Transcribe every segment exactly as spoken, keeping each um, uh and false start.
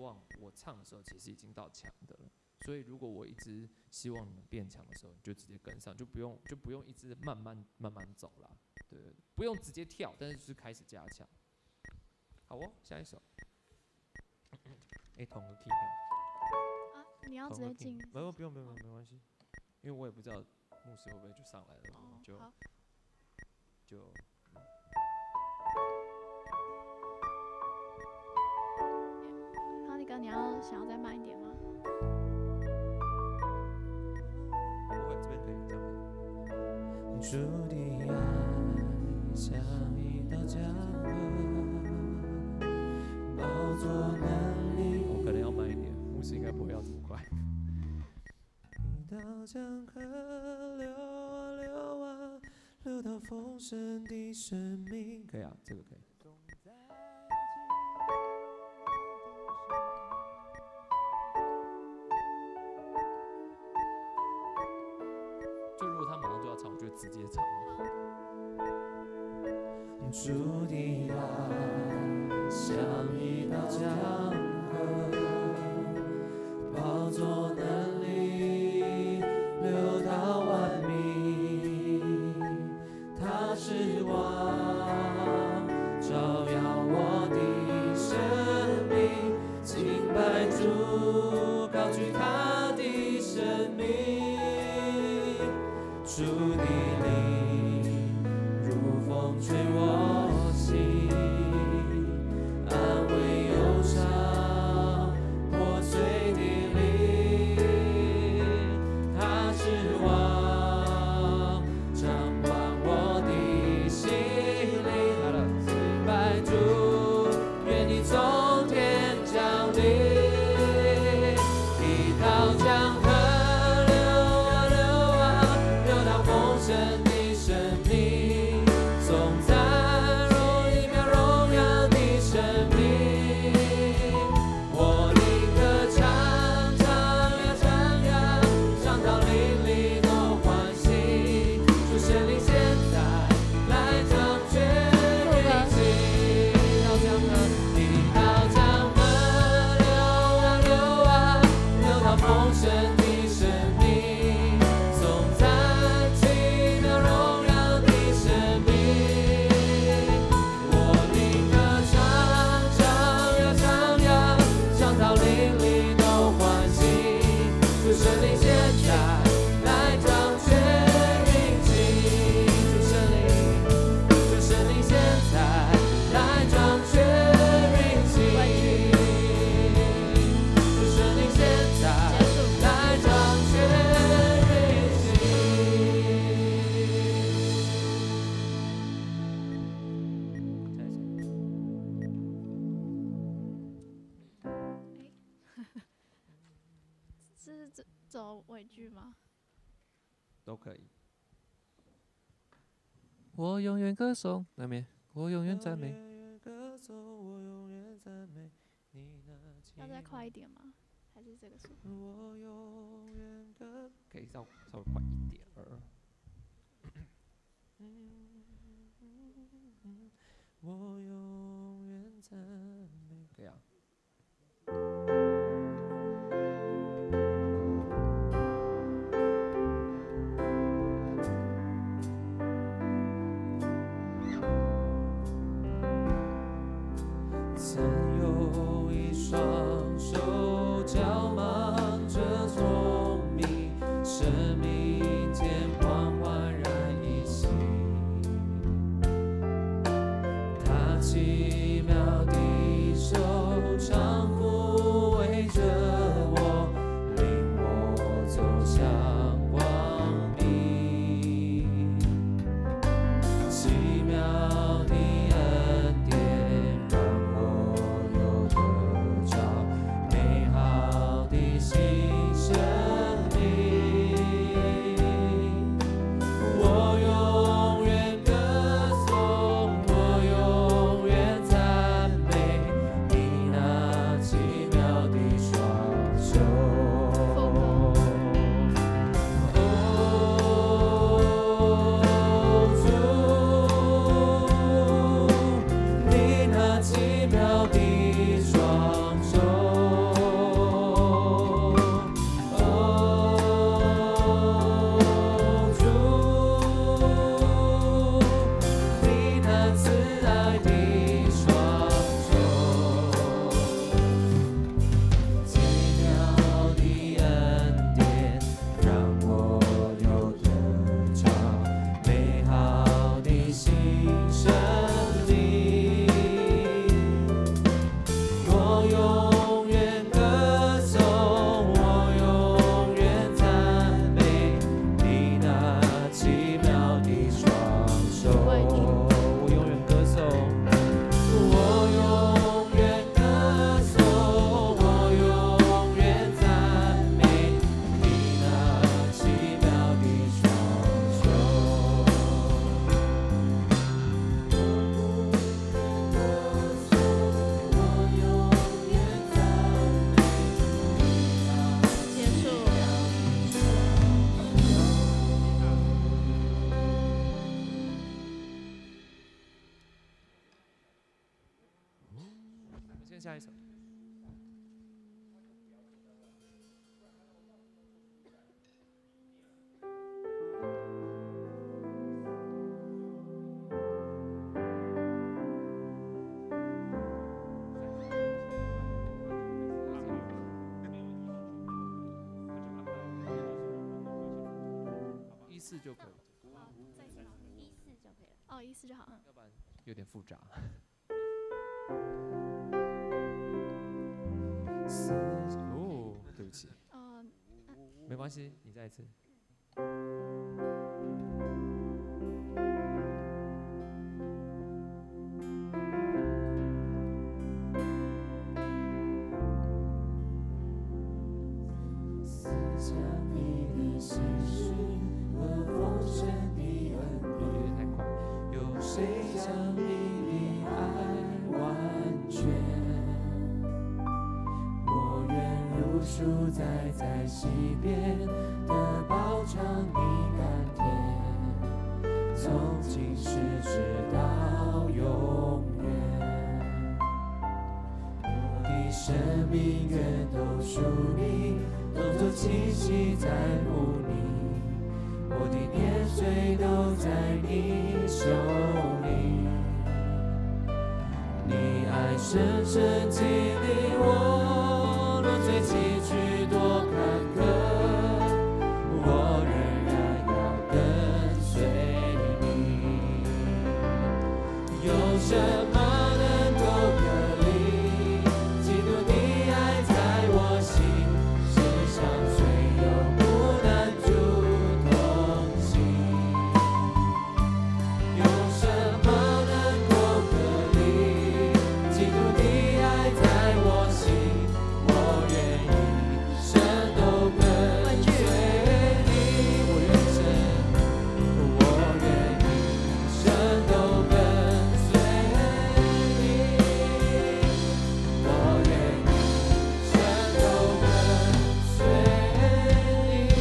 望我唱的时候，其实已经到强的了。所以如果我一直希望你们变强的时候，你就直接跟上，就不用就不用一直慢慢慢慢走啦。对，不用直接跳，但是就是开始加强。好哦，下一首。哎、欸，同个 key 哦。 啊，你要直接进？ 没有，不用不用不用，没关系，因为我也不知道牧师会不会就上来了， 哦、 就好就。嗯哈利哥，你要想要再慢一点吗？ 不会，这边可以，这样可以。注定爱像一道江河，包作能力。我可能要慢一点，牧师应该不会要这么快。一道江河流啊流啊，流到丰盛的生命。可以啊，这个可以。就如果他马上就要唱，我就直接唱。注定爱像一道江河，包作能力流到万民。它是光，照耀我的生命，敬拜主，高举他的生命。主的灵如风吹我心，安慰忧伤破碎的灵。他是王，掌管我的心灵。敬拜主，愿你从天降临，一道江河。神的生命，颂赞荣一秒荣耀的生命。我宁可唱唱呀唱呀，唱到淋漓都欢喜。主神灵现在来掌权运行，一道江河，一道江河流啊流啊，流到丰盛的生命，颂赞。 走尾句吗？ 都可以。 我永远歌颂那边，我永远赞美。 要再快一点吗？还是这个速度？ 我永远歌，可以稍稍微快一点儿。我永远赞美，可以啊。曾有一双手交忙着聪明，生命间缓缓然一息。他奇妙地下一首。一四就可以。 哦，再一次吗？ 一四就可以了。 哦，一四就好。嗯。 要不然有点复杂。哦，对不起。 哦， 没关系，你再一次。 思想你的心事和丰盛的恩有典， 点太快。 有谁像你的爱完全？我愿如数栽在溪边的宝藏的甘甜，从今世直到永远。我的生命愿都属你，动作气息在乎你，我的年岁都在你手里。你爱深深激励我，若最崎岖多坎坷，我仍然要跟随你。有什么能够隔离基督的爱在我心？世上虽有苦难主同行，有什么能够隔离基督的爱在我心？我愿一生都跟随你，我愿生，我愿一生都跟随你，我愿一生都跟随你。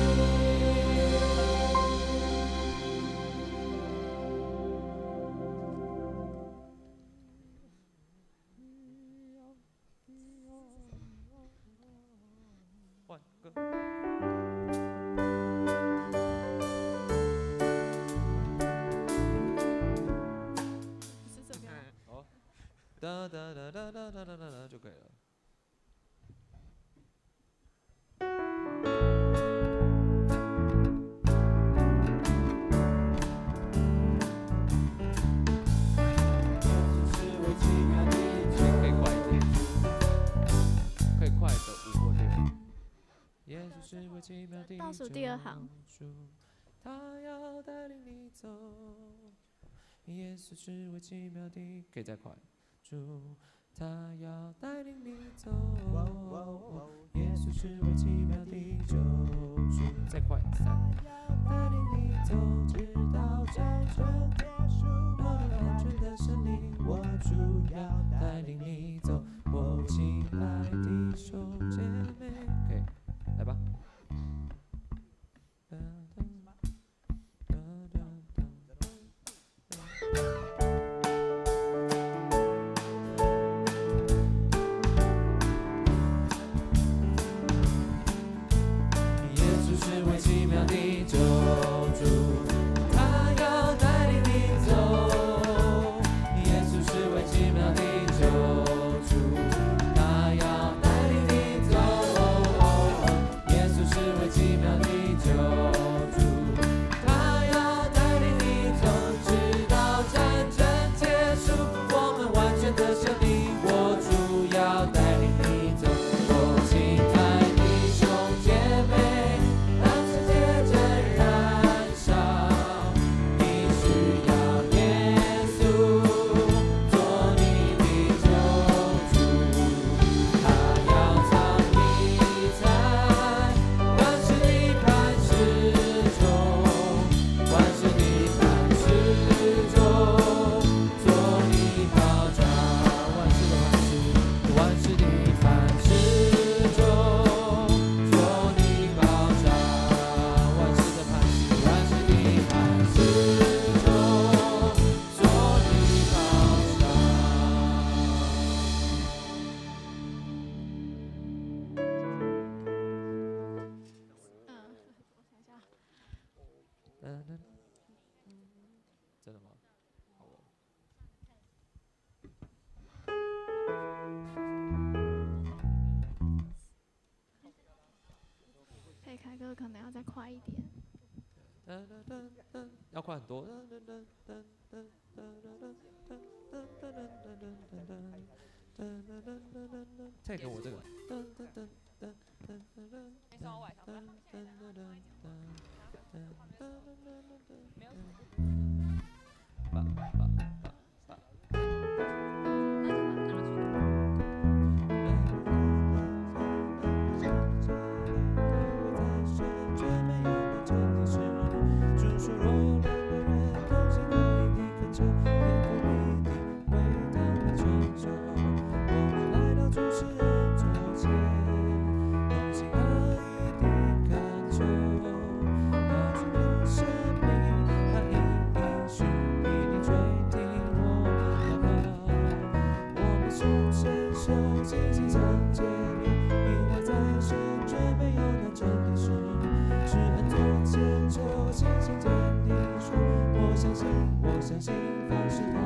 换歌。 不是这个。 好。哒哒哒哒哒哒哒哒就可以了。可以快一点，可以快的五或六。耶稣是位奇妙的倒数第二行救主，他要带领你走。耶稣是位奇妙的，可以再快。主，他要带领你走。耶稣是位奇妙的救主，再快三。带领你走，直到战争结束。我的完全的胜利，我主要带领你走，我亲爱的兄姐妹。可以，来吧。哒哒哒哒耶稣是位奇妙的救主，他要带领你走。耶稣是位奇妙的救主，他要带领你走。耶稣是位奇妙的救主，他要带领你走，直到战争结束，我们完全的胜利。我主要带领你走，我亲爱的兄姐妹，当世界真然真的吗？好哦。 可以开歌，可能要再快一点。 要快很多。再给我这个。 没什么晚上吧吧吧吧。我相信，凡事都